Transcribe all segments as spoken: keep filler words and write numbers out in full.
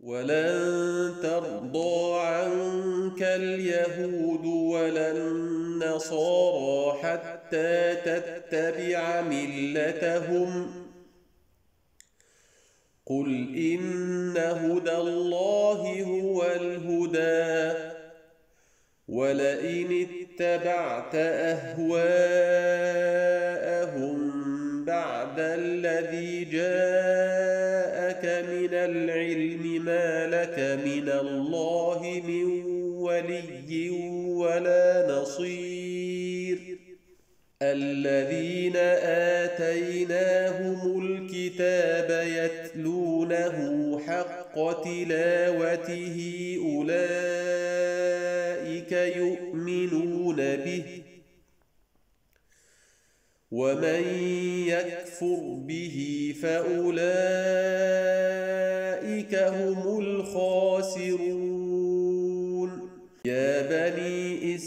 ولن ترضى عنك اليهود ولا النصارى حتى تتبع ملتهم قل إن هدى الله هو الهدى ولئن اتبعت أهواءهم بعد الذي جاءك من العلم ما لك من الله من ولي ولا نصير الذين آتيناهم الكتاب يتلونه حق تلاوته أولئك يؤمنون به ومن يكفر به فأولئك هم الخاسرون يا بني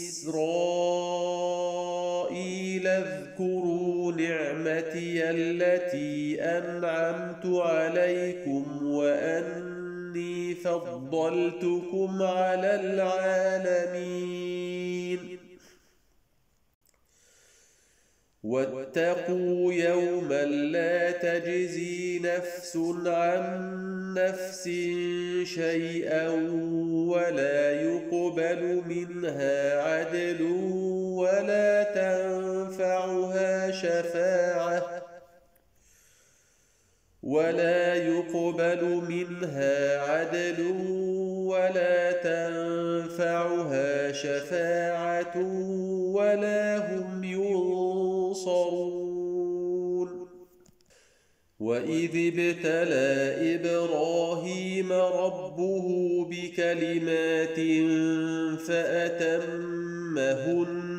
إسرائيل اذكروا نعمتي التي أنعمت عليكم وأني فضلتكم على العالمين واتقوا يوما لا تجزي نفس عن نفس شيئا ولا يقبل منها عدل ولا تنفعها شفاعة ولا يقبل منها عدل ولا تنفعها شفاعة ولا هم ينصرون وإذ ابتلى إبراهيم ربه بكلمات فأتمهن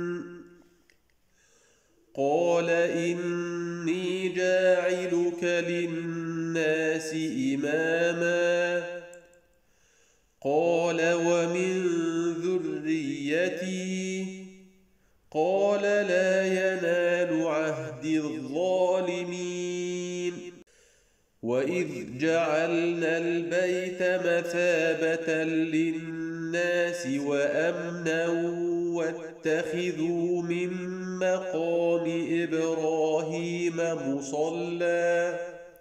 قال إني جاعلك للناس إماما قال ومن ذريتي قال لا ينال عهد الظالمين وإذ جعلنا البيت مثابة للناس وأمنا واتخذوا من مقام إبراهيم مصلى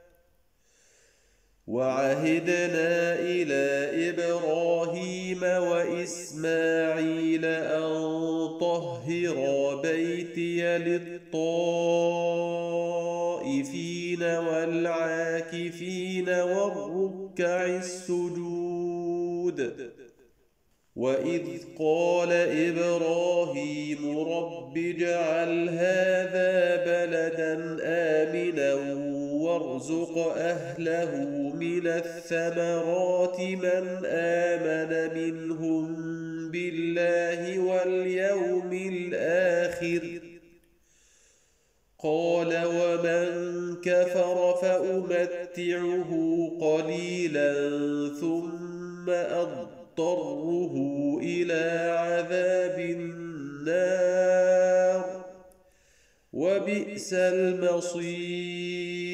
وعهدنا إلى إبراهيم وإسماعيل أن طهرا بيتي للطائفين والعاكفين والركع السجود وإذ قال إبراهيم رب اجعل هذا بلدا آمنا وارزق أهله من الثمرات من آمن منهم بالله واليوم الآخر قال ومن كفر فأمتعه قليلا ثم أضطره إلى عذاب النار وبئس المصير